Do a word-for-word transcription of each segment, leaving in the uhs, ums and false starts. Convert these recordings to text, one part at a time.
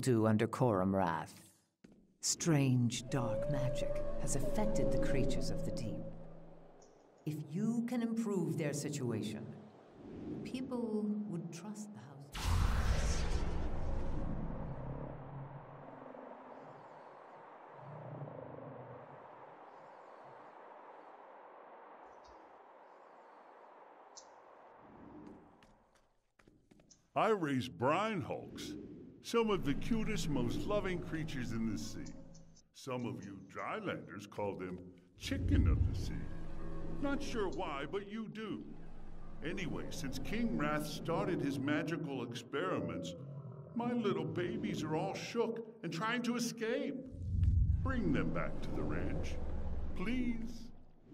do under Coram Wrath. Strange, dark magic has affected the creatures of the deep. If you can improve their situation, people would trust the house. I raise brine hulks, some of the cutest, most loving creatures in the sea. Some of you drylanders call them chicken of the sea. Not sure why, but you do. Anyway, since King Wrath started his magical experiments, my little babies are all shook and trying to escape. Bring them back to the ranch, please.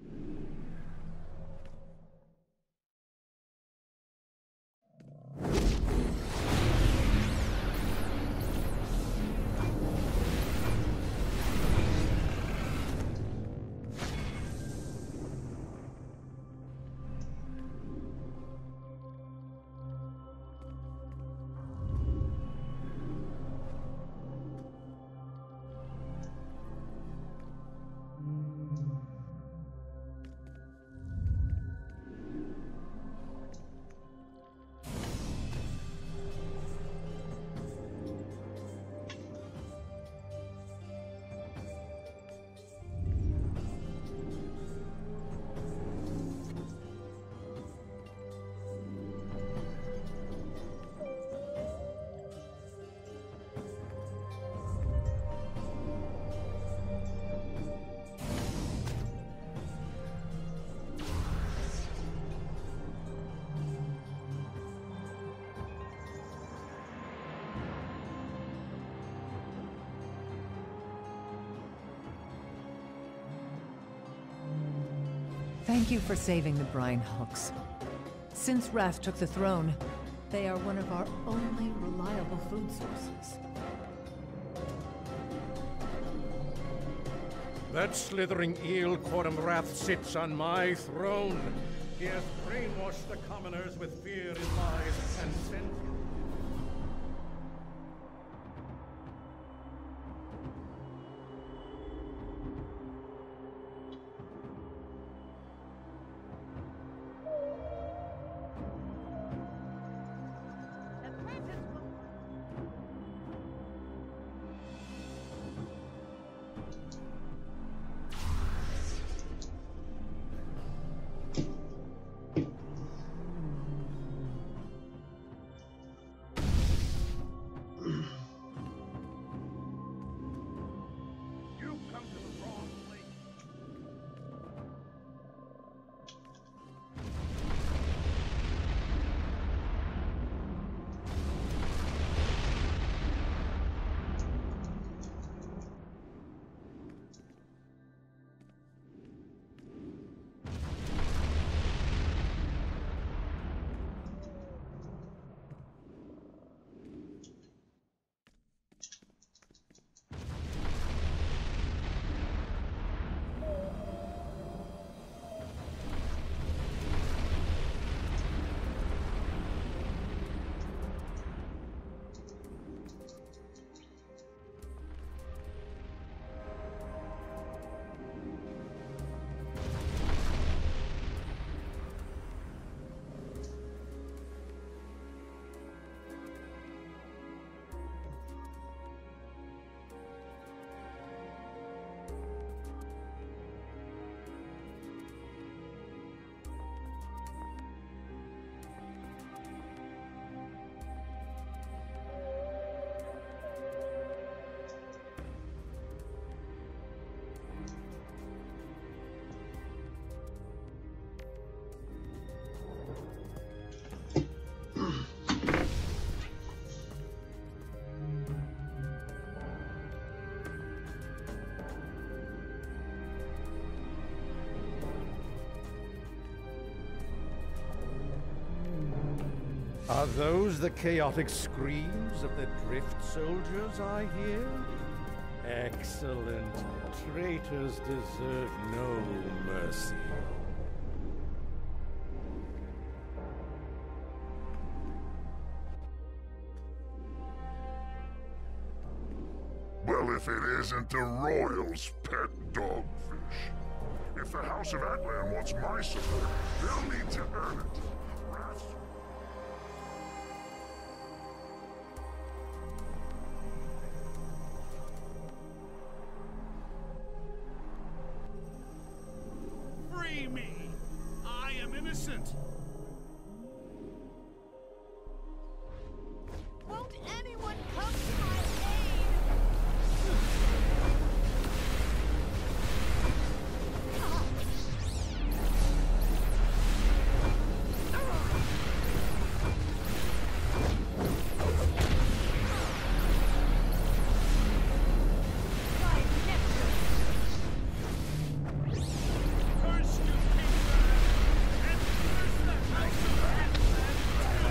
Thank you for saving the brine hulks. Since Wrath took the throne, they are one of our only reliable food sources. That slithering eel, Coram Wrath, sits on my throne. He has brainwashed the commoners with fear in lies and sent Are those the chaotic screams of the drift soldiers I hear? Excellent. Traitors deserve no mercy. if it isn't the Royals' pet dogfish. If the House of Atlan wants my support, they'll need to earn it. Wrath. Free me! I am innocent! Won't anyone come to my aid? Curse you, King Rat! And curse the House of Atlan!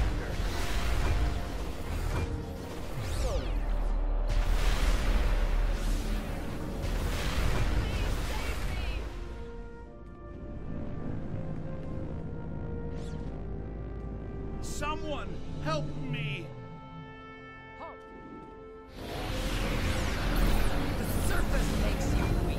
Someone help me! The surface makes you weak.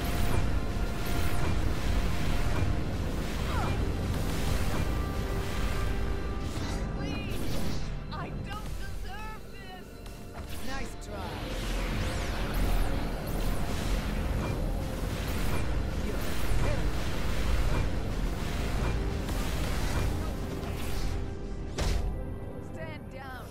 Please! I don't deserve this! Nice try. You're pitiful. Stand down!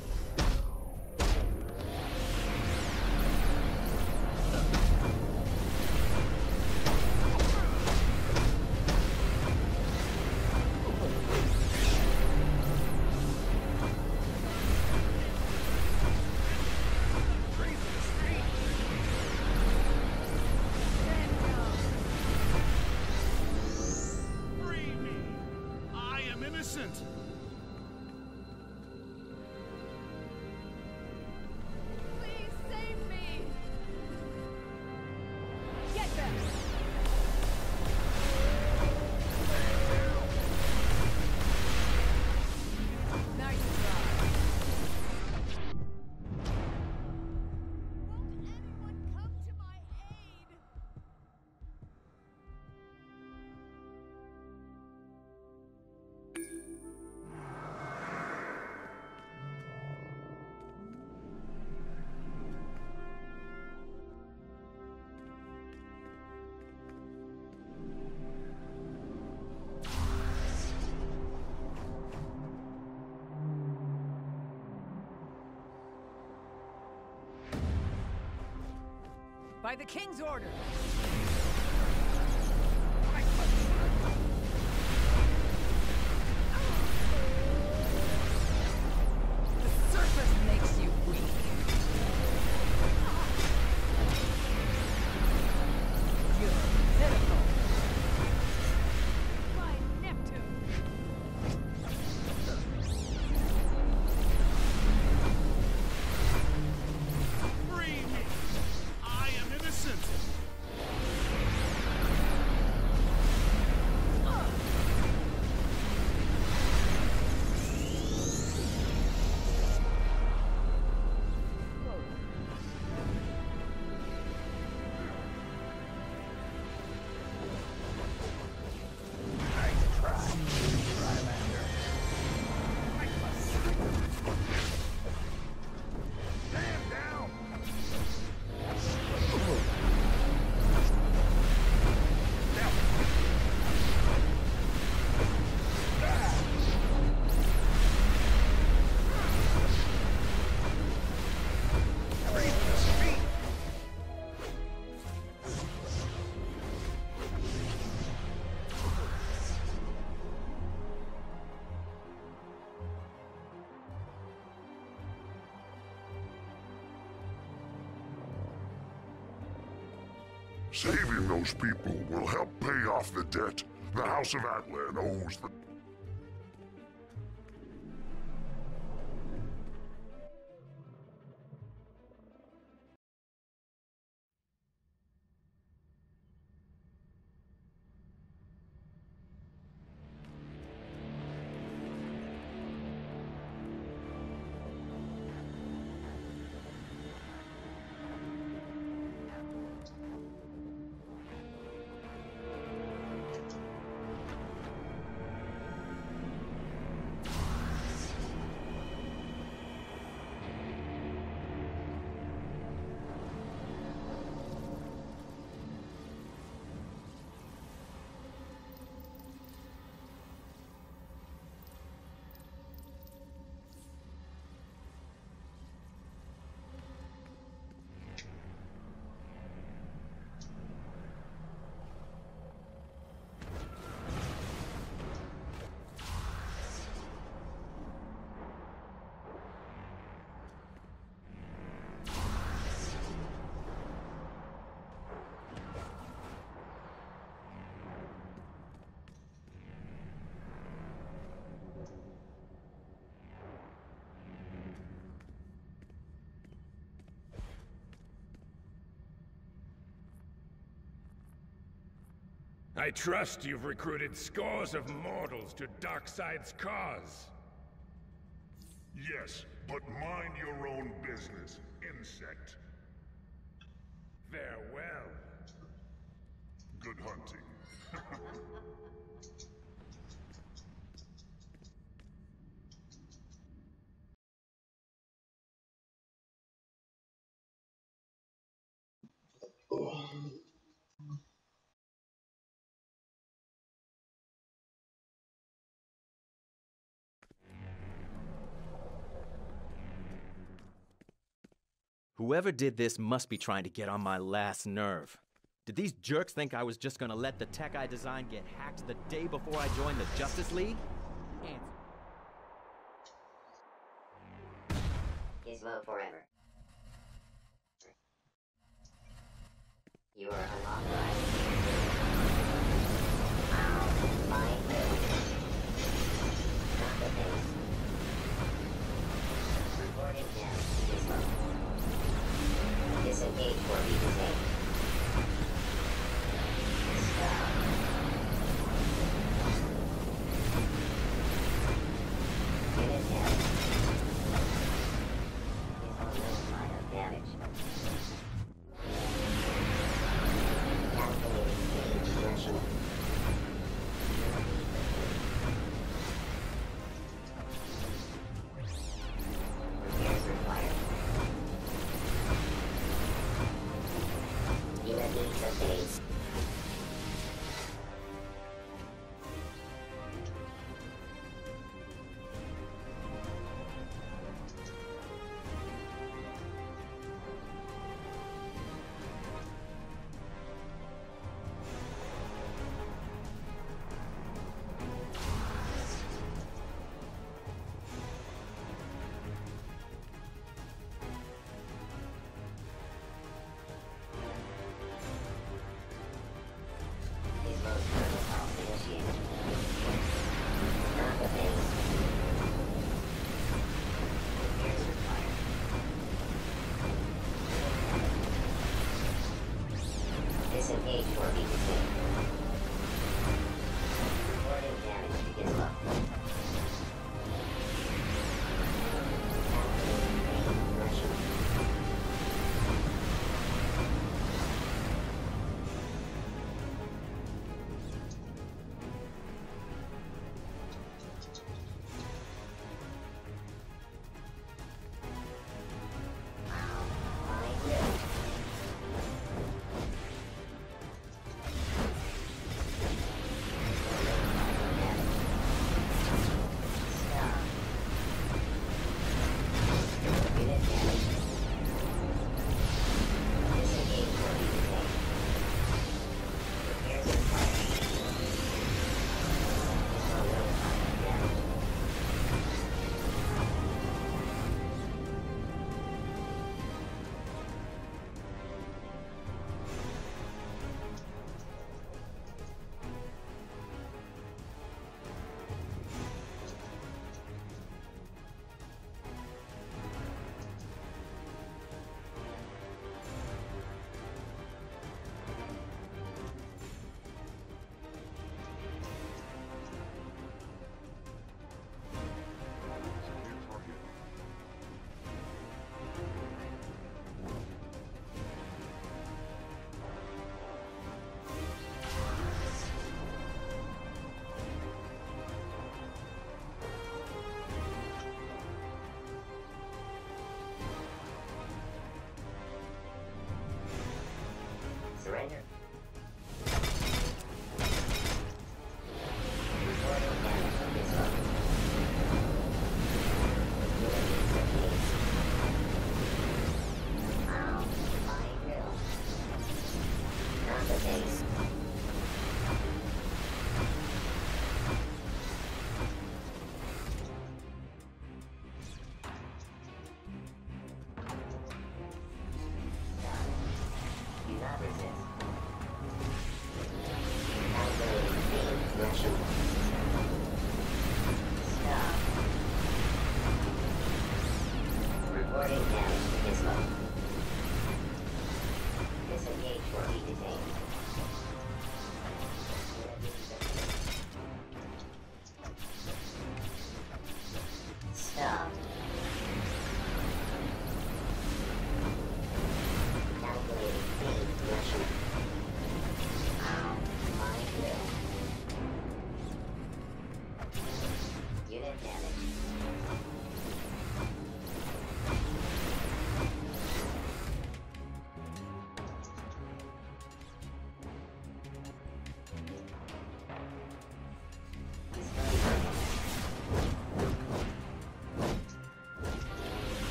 Stand down! Free me! I am innocent! Please save me! Get them! Nice try. Won't anyone come to my aid? By the king's order. The surface makes you weak. You're pitiful. By Neptune! Free me! I am innocent! Saving those people will help pay off the debt the House of Atlan owes the... I trust you've recruited scores of mortals to Darkseid's cause. Yes, but mind your own business, insect. Farewell. Good hunting. Whoever did this must be trying to get on my last nerve. Did these jerks think I was just gonna let the tech I designed get hacked the day before I joined the Justice League? Answer. Gizmo forever. You are unauthorized. I'll find you. Not the things. Reporting now, Gizmo. Disengage or be detained. Stop. Unit down. Gizmo no minor damage. Calculate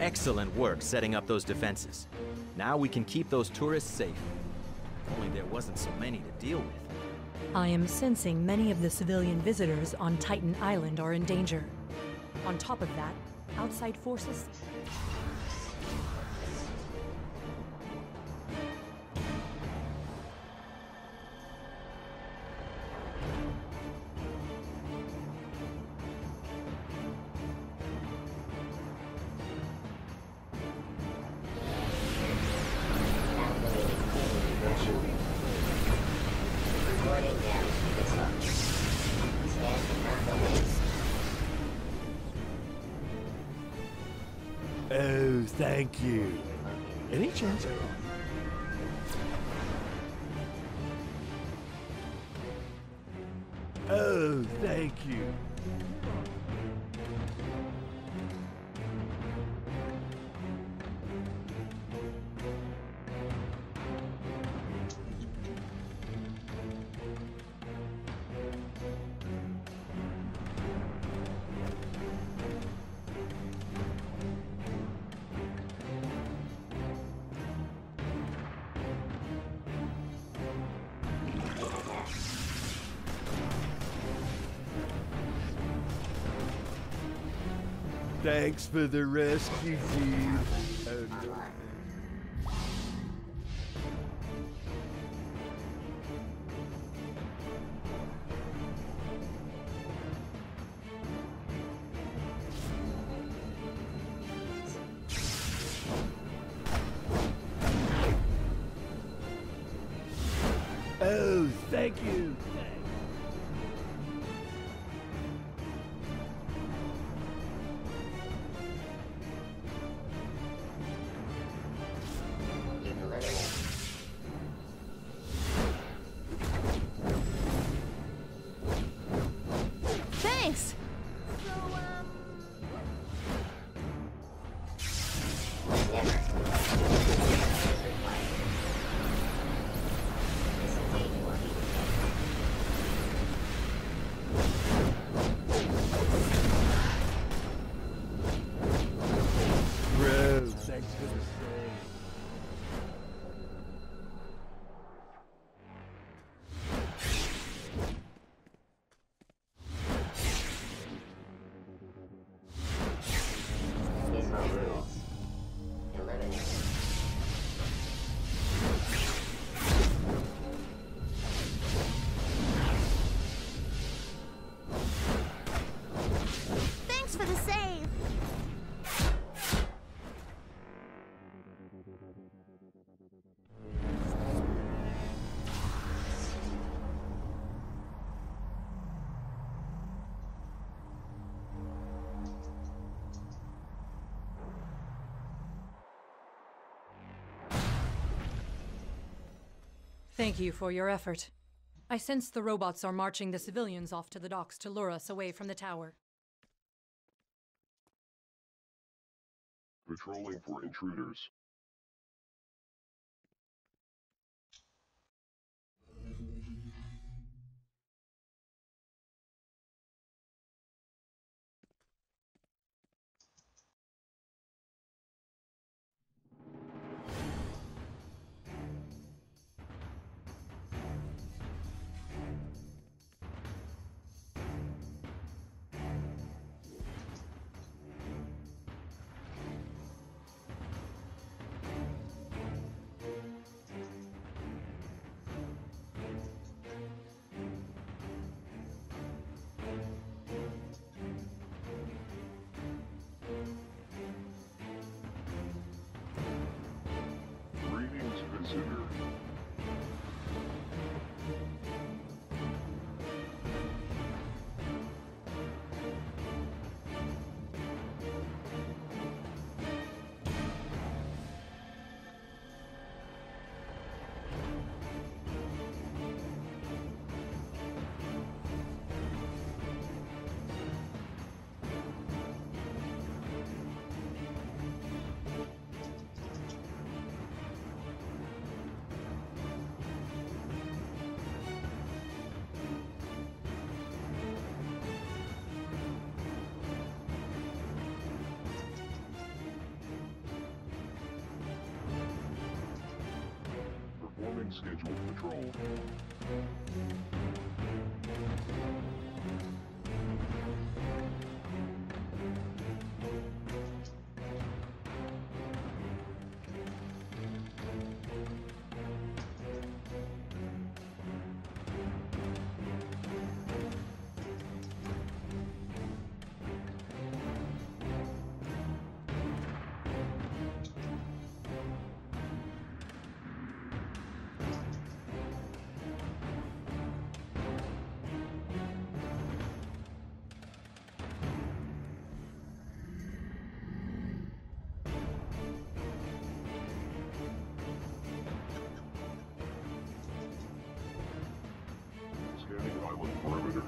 Excellent work setting up those defenses. Now we can keep those tourists safe. If only there wasn't so many to deal with. I am sensing many of the civilian visitors on Titan Island are in danger. On top of that, outside forces... Oh, thank you. Any chance at all? Oh, thank you. Thanks for the rescue, team. Oh, no. Oh, thank you. Thanks! So, um... Bro, thanks for the save. Thanks for the save! Thank you for your effort. I sense the robots are marching the civilians off to the docks to lure us away from the tower. Patrolling for intruders. Beginning scheduled patrol. Scanning island perimeter.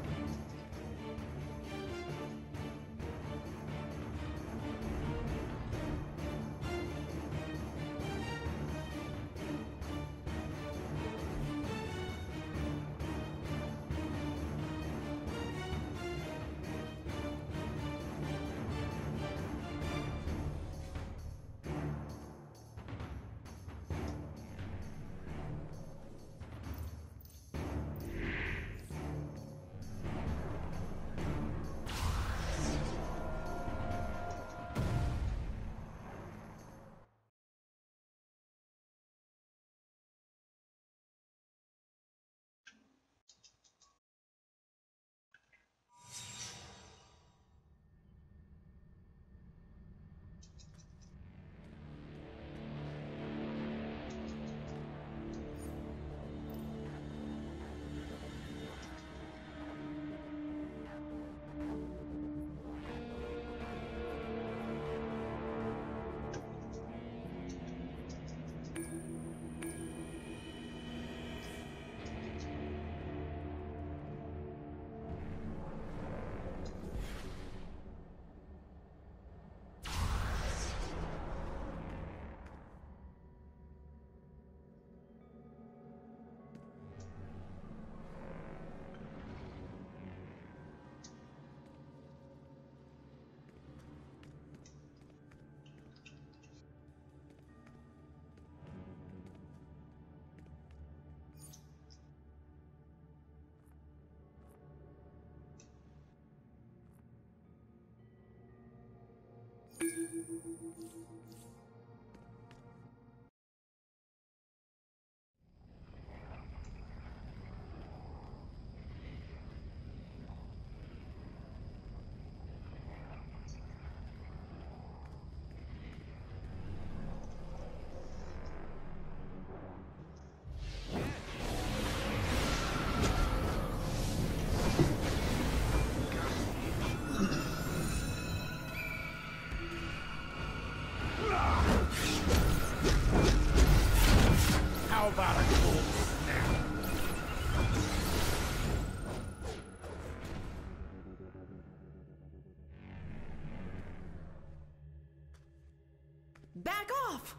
Back off!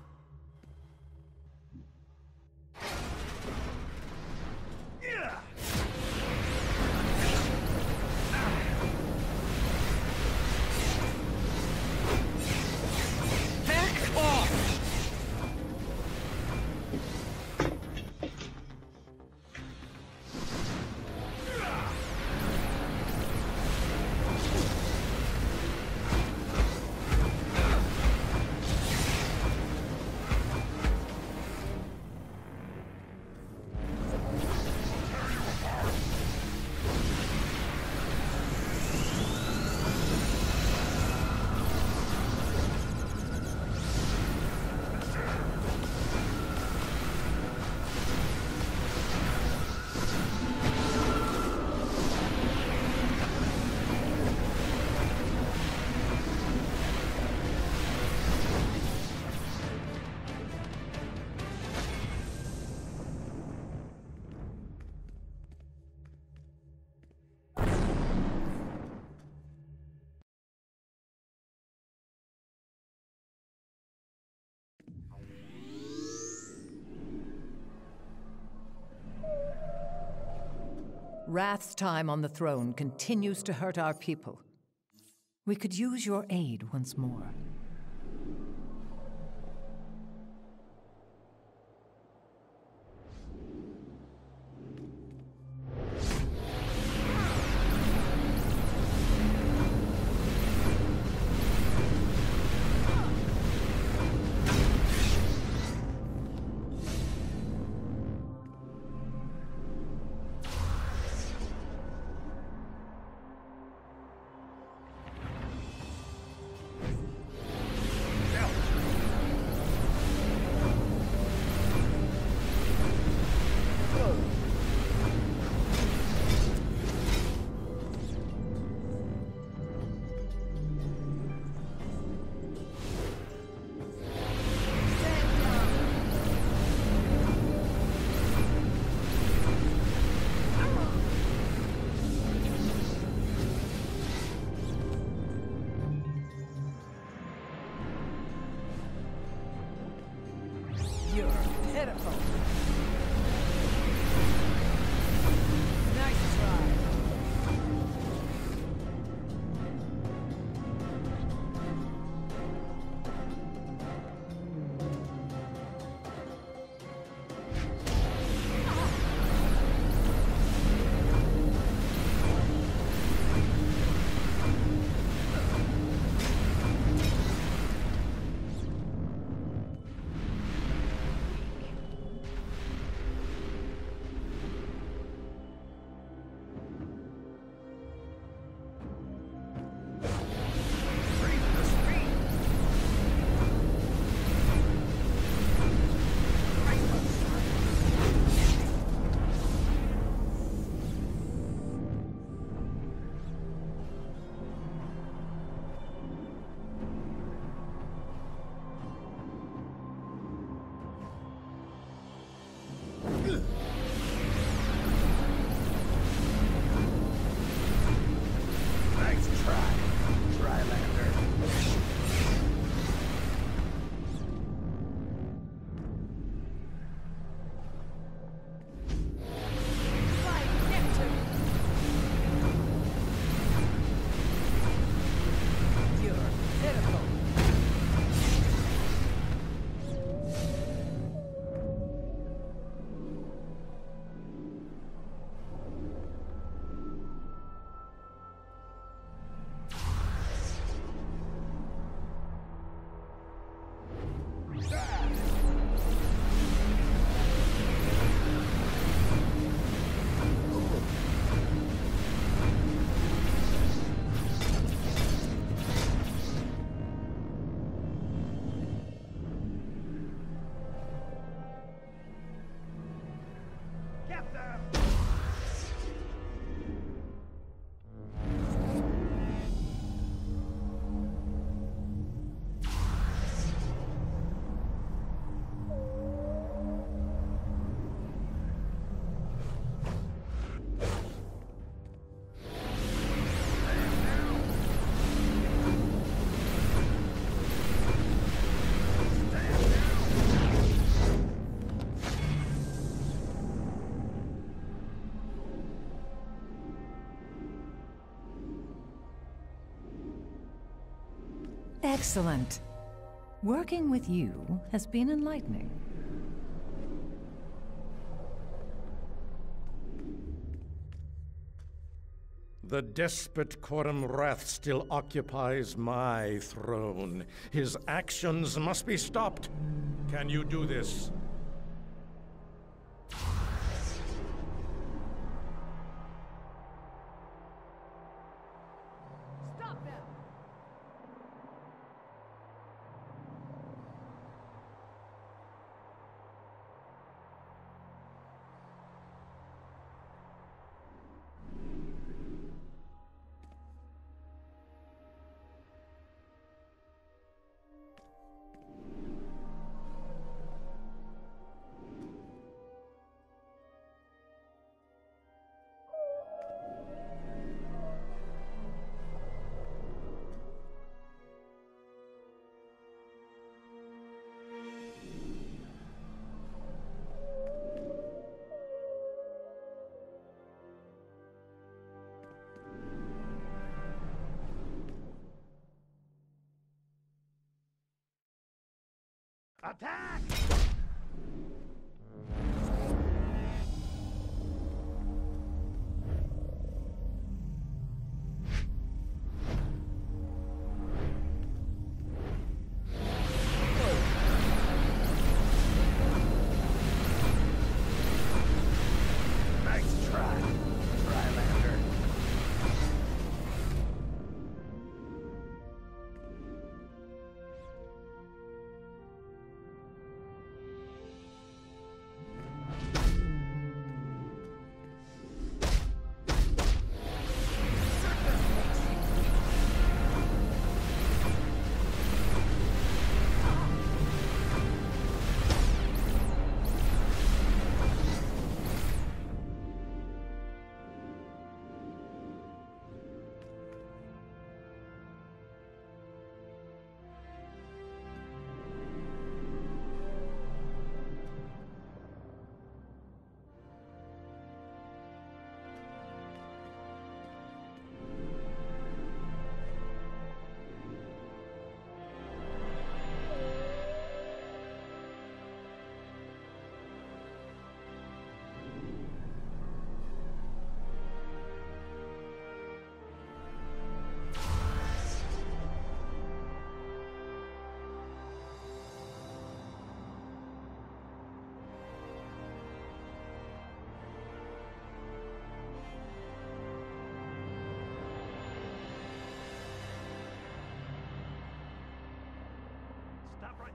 Back off! Wrath's time on the throne continues to hurt our people. We could use your aid once more. Nice try, Drylander. You're pitiful. Get them! Excellent. Working with you has been enlightening. The despot Coram Wrath still occupies my throne. His actions must be stopped. Can you do this? Stop them! Attack! Nice try, Drylander. Stop right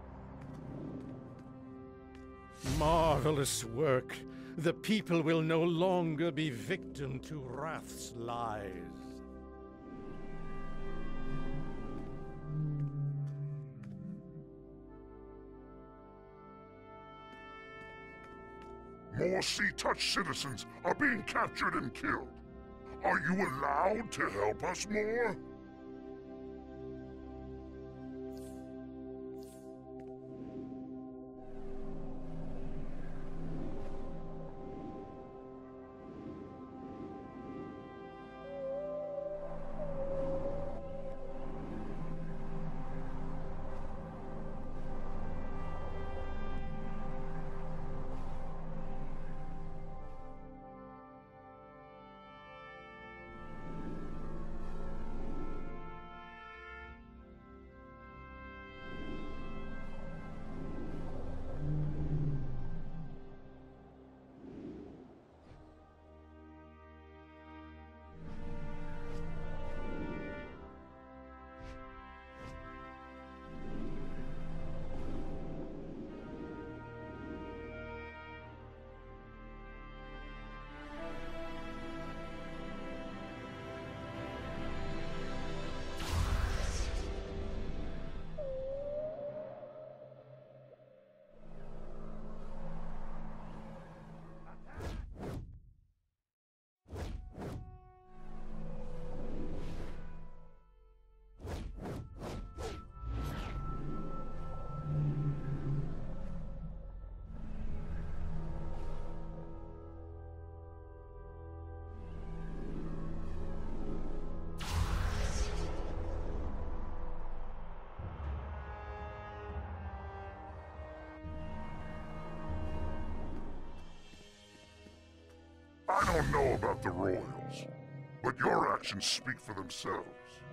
there. Marvelous work. The people will no longer be victim to Wrath's lies. More Sea-Touch citizens are being captured and killed. Are you allowed to help us more? I don't know about the Royals, but your actions speak for themselves.